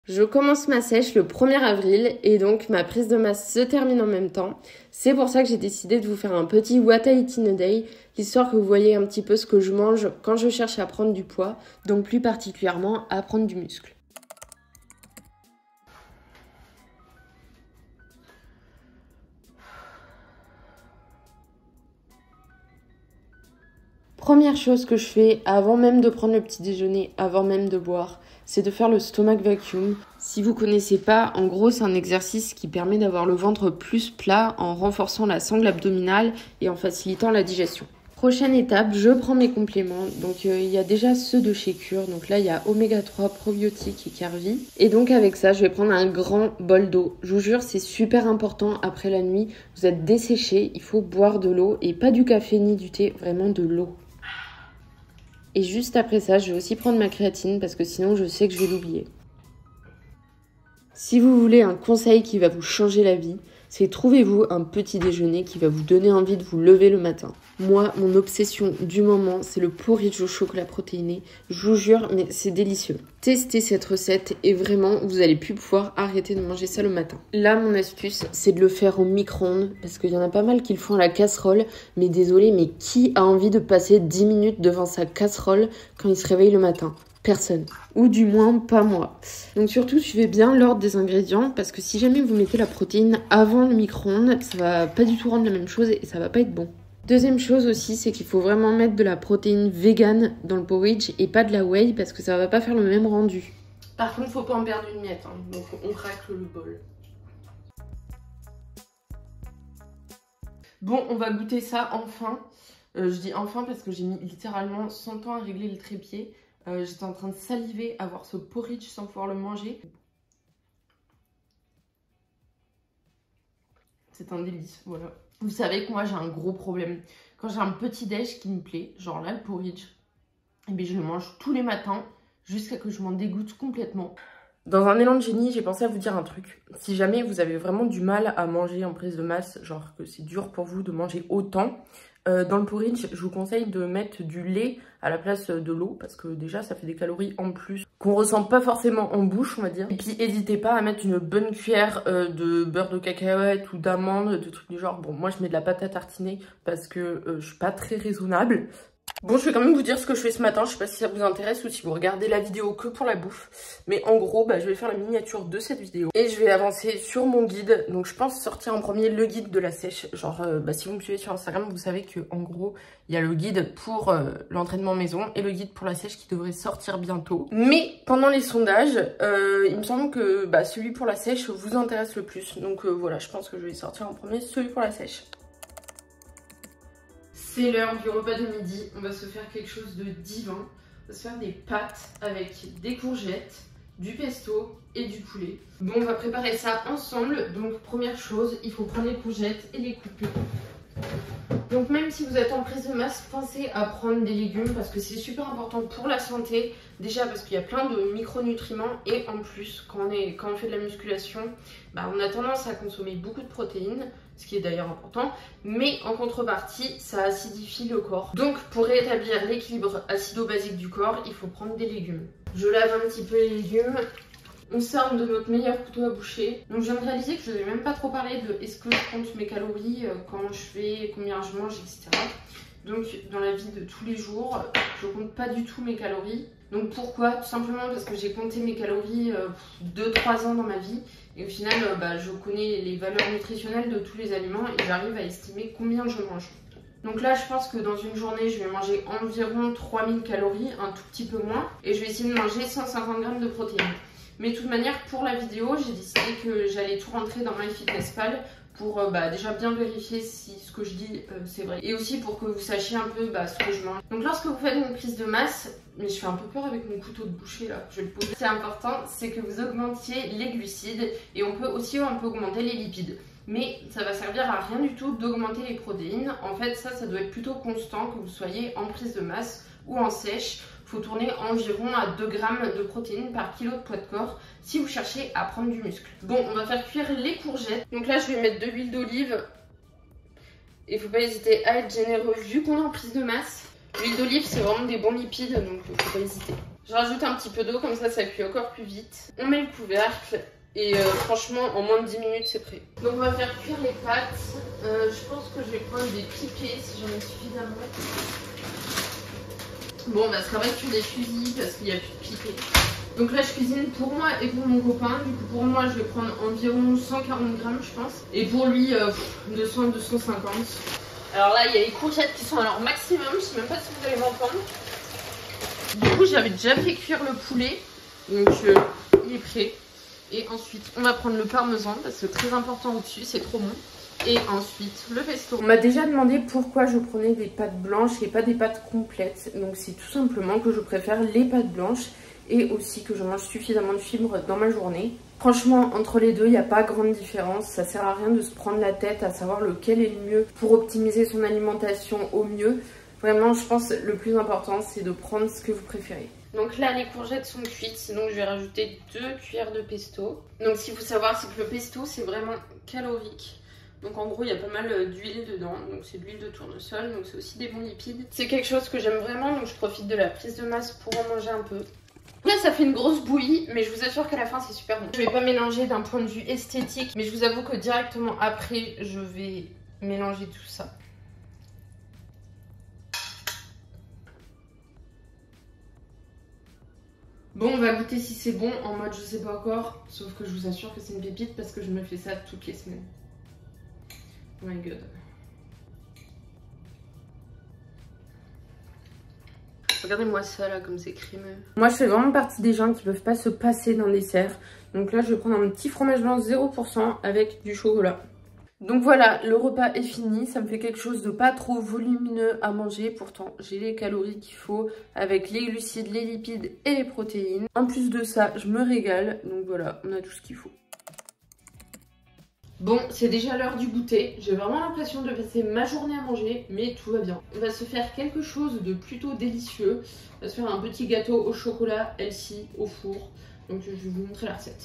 Je commence ma sèche le 1er avril et donc ma prise de masse se termine en même temps. C'est pour ça que j'ai décidé de vous faire un petit What I Eat in a Day, histoire que vous voyez un petit peu ce que je mange quand je cherche à prendre du poids, donc plus particulièrement à prendre du muscle. Première chose que je fais avant même de prendre le petit déjeuner, avant même de boire, c'est de faire le stomach vacuum. Si vous connaissez pas, en gros c'est un exercice qui permet d'avoir le ventre plus plat en renforçant la sangle abdominale et en facilitant la digestion. Prochaine étape, je prends mes compléments. Donc il y a déjà ceux de chez Cure. Donc là il y a Oméga 3, probiotiques et Carvi. Et donc avec ça, je vais prendre un grand bol d'eau. Je vous jure, c'est super important après la nuit. Vous êtes desséché, il faut boire de l'eau et pas du café ni du thé, vraiment de l'eau. Et juste après ça, je vais aussi prendre ma créatine parce que sinon je sais que je vais l'oublier. Si vous voulez un conseil qui va vous changer la vie, c'est trouvez-vous un petit déjeuner qui va vous donner envie de vous lever le matin. Moi, mon obsession du moment, c'est le porridge au chocolat protéiné. Je vous jure, mais c'est délicieux. Testez cette recette et vraiment, vous allez plus pouvoir arrêter de manger ça le matin. Là, mon astuce, c'est de le faire au micro-ondes parce qu'il y en a pas mal qui le font à la casserole. Mais désolé, mais qui a envie de passer 10 minutes devant sa casserole quand il se réveille le matin ? Personne. Ou du moins pas moi. Donc surtout suivez bien l'ordre des ingrédients parce que si jamais vous mettez la protéine avant le micro-ondes, ça va pas du tout rendre la même chose et ça va pas être bon. Deuxième chose aussi, c'est qu'il faut vraiment mettre de la protéine vegan dans le porridge et pas de la whey parce que ça va pas faire le même rendu. Par contre, faut pas en perdre une miette, hein. Donc on racle le bol. Bon, on va goûter ça enfin. Je dis enfin parce que j'ai mis littéralement 100 ans à régler le trépied. J'étais en train de saliver à voir ce porridge sans pouvoir le manger. C'est un délice, voilà. Vous savez que moi j'ai un gros problème. Quand j'ai un petit déj qui me plaît, genre là le porridge, et bien je le mange tous les matins jusqu'à que je m'en dégoûte complètement. Dans un élan de génie, j'ai pensé à vous dire un truc. Si jamais vous avez vraiment du mal à manger en prise de masse, genre que c'est dur pour vous de manger autant, dans le porridge, je vous conseille de mettre du lait à la place de l'eau parce que déjà ça fait des calories en plus qu'on ressent pas forcément en bouche, on va dire. Et puis n'hésitez pas à mettre une bonne cuillère de beurre de cacahuète ou d'amande, de trucs du genre. Bon, moi je mets de la pâte à tartiner parce que je suis pas très raisonnable. Bon, je vais quand même vous dire ce que je fais ce matin. Je sais pas si ça vous intéresse ou si vous regardez la vidéo que pour la bouffe. Mais en gros, je vais faire la miniature de cette vidéo. Et je vais avancer sur mon guide. Donc je pense sortir en premier le guide de la sèche. Genre, si vous me suivez sur Instagram, vous savez que en gros, il y a le guide pour l'entraînement maison et le guide pour la sèche qui devrait sortir bientôt. Mais pendant les sondages, il me semble que celui pour la sèche vous intéresse le plus. Donc voilà, je pense que je vais sortir en premier celui pour la sèche. C'est l'heure du repas de midi, on va se faire quelque chose de divin. On va se faire des pâtes avec des courgettes, du pesto et du poulet. Bon, on va préparer ça ensemble. Donc première chose, il faut prendre les courgettes et les couper. Donc même si vous êtes en prise de masse, pensez à prendre des légumes parce que c'est super important pour la santé. Déjà parce qu'il y a plein de micronutriments et en plus quand on fait de la musculation, on a tendance à consommer beaucoup de protéines, ce qui est d'ailleurs important, mais en contrepartie ça acidifie le corps. Donc pour rétablir l'équilibre acido-basique du corps, il faut prendre des légumes. Je lave un petit peu les légumes. On s'arme de notre meilleur couteau à boucher. Donc je viens de réaliser que je n'avais même pas trop parlé de est-ce que je compte mes calories, comment je fais, combien je mange, etc. Donc dans la vie de tous les jours, je compte pas du tout mes calories. Donc pourquoi? Tout simplement parce que j'ai compté mes calories 2-3 ans dans ma vie. Et au final, je connais les valeurs nutritionnelles de tous les aliments et j'arrive à estimer combien je mange. Donc là, je pense que dans une journée, je vais manger environ 3000 calories, un tout petit peu moins. Et je vais essayer de manger 150 grammes de protéines. Mais de toute manière, pour la vidéo, j'ai décidé que j'allais tout rentrer dans MyFitnessPal pour déjà bien vérifier si ce que je dis c'est vrai. Et aussi pour que vous sachiez un peu ce que je mange. Donc lorsque vous faites une prise de masse, mais je fais un peu peur avec mon couteau de boucher là, je vais le poser. C'est important, c'est que vous augmentiez les glucides et on peut aussi un peu augmenter les lipides. Mais ça va servir à rien du tout d'augmenter les protéines. En fait, ça doit être plutôt constant que vous soyez en prise de masse ou en sèche. Il faut tourner environ à 2 grammes de protéines par kilo de poids de corps si vous cherchez à prendre du muscle. Bon, on va faire cuire les courgettes. Donc là, je vais mettre de l'huile d'olive. Et il ne faut pas hésiter à être généreux vu qu'on est en prise de masse. L'huile d'olive, c'est vraiment des bons lipides, donc il ne faut pas hésiter. Je rajoute un petit peu d'eau, comme ça cuit encore plus vite. On met le couvercle et franchement en moins de 10 minutes c'est prêt. Donc on va faire cuire les pâtes. Je pense que je vais prendre des pipets si j'en ai suffisamment. Bon bah ça va être sur des fusils parce qu'il n'y a plus de pipets. Donc là je cuisine pour moi et pour mon copain. Du coup pour moi je vais prendre environ 140 grammes je pense. Et pour lui 200-250. Alors là il y a les courgettes qui sont à leur maximum. Je sais même pas si vous allez m'entendre. Du coup j'avais déjà fait cuire le poulet. Donc il est prêt. Et ensuite on va prendre le parmesan parce que c'est très important au-dessus, c'est trop bon. Et ensuite le pesto. On m'a déjà demandé pourquoi je prenais des pâtes blanches et pas des pâtes complètes. Donc c'est tout simplement que je préfère les pâtes blanches et aussi que je mange suffisamment de fibres dans ma journée. Franchement entre les deux il n'y a pas grande différence. Ça sert à rien de se prendre la tête à savoir lequel est le mieux pour optimiser son alimentation au mieux. Vraiment je pense le plus important c'est de prendre ce que vous préférez. Donc là les courgettes sont cuites, donc je vais rajouter 2 cuillères de pesto. Donc ce qu'il faut savoir c'est que le pesto c'est vraiment calorique. Donc en gros il y a pas mal d'huile dedans, donc c'est de l'huile de tournesol, donc c'est aussi des bons lipides. C'est quelque chose que j'aime vraiment, donc je profite de la prise de masse pour en manger un peu. Là ça fait une grosse bouillie, mais je vous assure qu'à la fin c'est super bon. Je vais pas mélanger d'un point de vue esthétique, mais je vous avoue que directement après je vais mélanger tout ça. Bon, on va goûter si c'est bon en mode je sais pas encore, sauf que je vous assure que c'est une pépite parce que je me fais ça toutes les semaines. Oh my god. Regardez-moi ça là, comme c'est crémeux. Moi je fais vraiment partie des gens qui peuvent pas se passer d'un dessert. Donc là je vais prendre un petit fromage blanc 0% avec du chocolat. Donc voilà, le repas est fini, ça me fait quelque chose de pas trop volumineux à manger. Pourtant, j'ai les calories qu'il faut avec les glucides, les lipides et les protéines. En plus de ça, je me régale. Donc voilà, on a tout ce qu'il faut. Bon, c'est déjà l'heure du goûter. J'ai vraiment l'impression de passer ma journée à manger, mais tout va bien. On va se faire quelque chose de plutôt délicieux. On va se faire un petit gâteau au chocolat, healthy, au four. Donc je vais vous montrer la recette.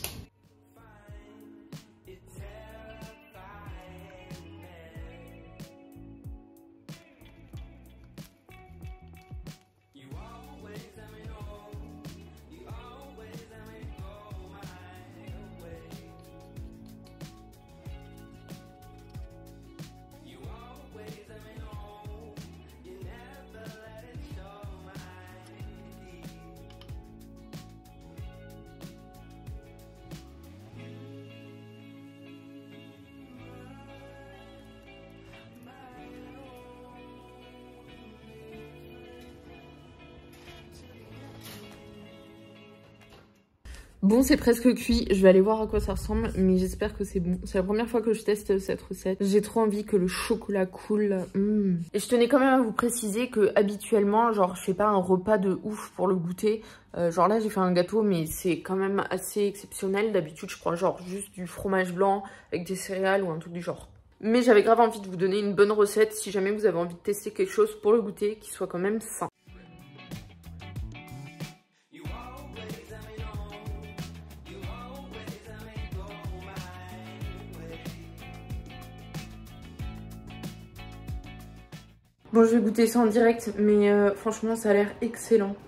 Bon, c'est presque cuit, je vais aller voir à quoi ça ressemble, mais j'espère que c'est bon. C'est la première fois que je teste cette recette. J'ai trop envie que le chocolat coule. Et je tenais quand même à vous préciser que habituellement, genre, je fais pas un repas de ouf pour le goûter. Genre là, j'ai fait un gâteau, mais c'est quand même assez exceptionnel. D'habitude, je prends genre juste du fromage blanc avec des céréales ou un truc du genre. Mais j'avais grave envie de vous donner une bonne recette si jamais vous avez envie de tester quelque chose pour le goûter qui soit quand même sain. Bon, je vais goûter ça en direct, mais franchement, ça a l'air excellent.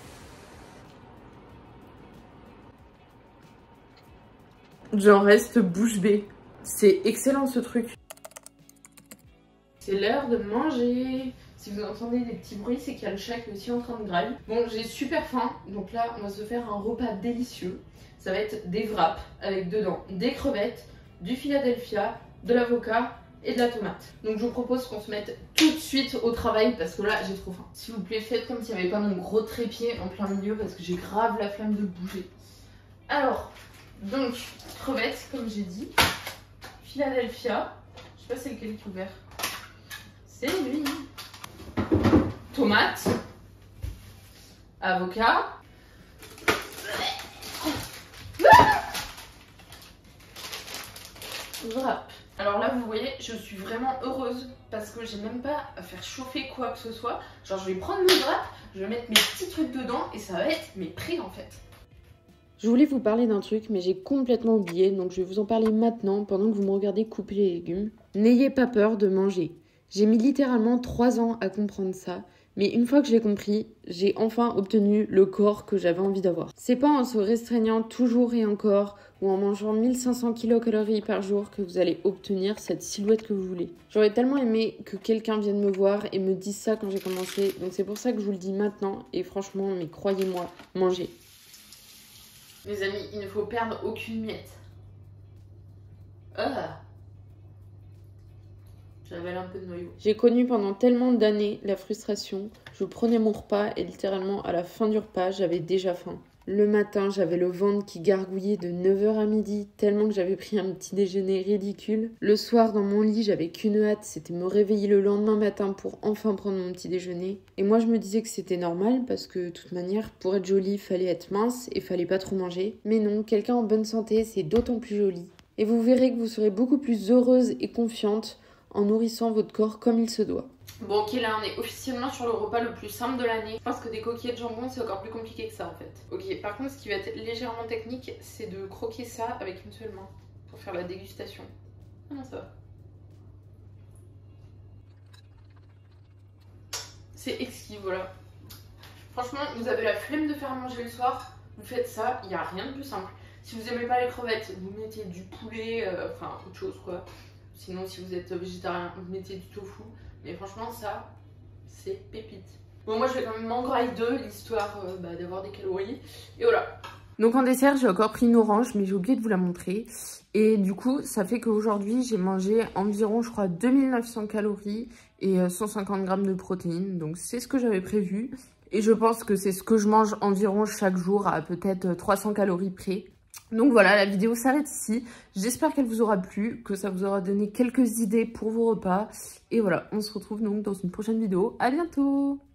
J'en reste bouche bée. C'est excellent ce truc. C'est l'heure de manger. Si vous entendez des petits bruits, c'est qu'il y a le chat qui est aussi en train de grailler. Bon, j'ai super faim, donc là, on va se faire un repas délicieux. Ça va être des wraps avec dedans des crevettes, du Philadelphia, de l'avocat et de la tomate. Donc je vous propose qu'on se mette tout de suite au travail parce que là j'ai trop faim. S'il vous plaît, faites comme s'il n'y avait pas mon gros trépied en plein milieu parce que j'ai grave la flemme de bouger. Alors, donc crevettes comme j'ai dit, Philadelphia, je sais pas c'est lequel qui est ouvert, c'est lui, tomate, avocat, wrap. Alors là vous voyez je suis vraiment heureuse parce que j'ai même pas à faire chauffer quoi que ce soit. Genre je vais prendre mon wrap, je vais mettre mes petits trucs dedans et ça va être mes prix en fait. Je voulais vous parler d'un truc mais j'ai complètement oublié donc je vais vous en parler maintenant pendant que vous me regardez couper les légumes. N'ayez pas peur de manger. J'ai mis littéralement 3 ans à comprendre ça. Mais une fois que je l'ai compris, j'ai enfin obtenu le corps que j'avais envie d'avoir. C'est pas en se restreignant toujours et encore ou en mangeant 1500 kilocalories par jour que vous allez obtenir cette silhouette que vous voulez. J'aurais tellement aimé que quelqu'un vienne me voir et me dise ça quand j'ai commencé. Donc c'est pour ça que je vous le dis maintenant. Et franchement, mais croyez-moi, mangez. Les amis, il ne faut perdre aucune miette. J'avale un peu de noyau. J'ai connu pendant tellement d'années la frustration. Je prenais mon repas et littéralement à la fin du repas, j'avais déjà faim. Le matin, j'avais le ventre qui gargouillait de 9h à midi, tellement que j'avais pris un petit déjeuner ridicule. Le soir, dans mon lit, j'avais qu'une hâte, c'était me réveiller le lendemain matin pour enfin prendre mon petit déjeuner. Et moi, je me disais que c'était normal, parce que, de toute manière, pour être jolie, fallait être mince et fallait pas trop manger. Mais non, quelqu'un en bonne santé, c'est d'autant plus joli. Et vous verrez que vous serez beaucoup plus heureuse et confiante en nourrissant votre corps comme il se doit. Bon ok, là on est officiellement sur le repas le plus simple de l'année. Je pense que des coquillettes jambon c'est encore plus compliqué que ça en fait. Ok, par contre ce qui va être légèrement technique, c'est de croquer ça avec une seule main pour faire la dégustation. Ah non, ça va. C'est exquis, voilà. Franchement, vous avez la flemme de faire manger le soir, vous faites ça, il n'y a rien de plus simple. Si vous aimez pas les crevettes, vous mettez du poulet, enfin autre chose quoi. Sinon si vous êtes végétarien, vous mettez du tofu. Mais franchement ça, c'est pépite. Bon moi je vais quand même m'en grailler deux, l'histoire d'avoir des calories. Et voilà. Donc en dessert j'ai encore pris une orange mais j'ai oublié de vous la montrer. Et du coup ça fait qu'aujourd'hui j'ai mangé environ je crois 2900 calories et 150 grammes de protéines. Donc c'est ce que j'avais prévu. Et je pense que c'est ce que je mange environ chaque jour à peut-être 300 calories près. Donc voilà, la vidéo s'arrête ici. J'espère qu'elle vous aura plu, que ça vous aura donné quelques idées pour vos repas. Et voilà, on se retrouve donc dans une prochaine vidéo. À bientôt!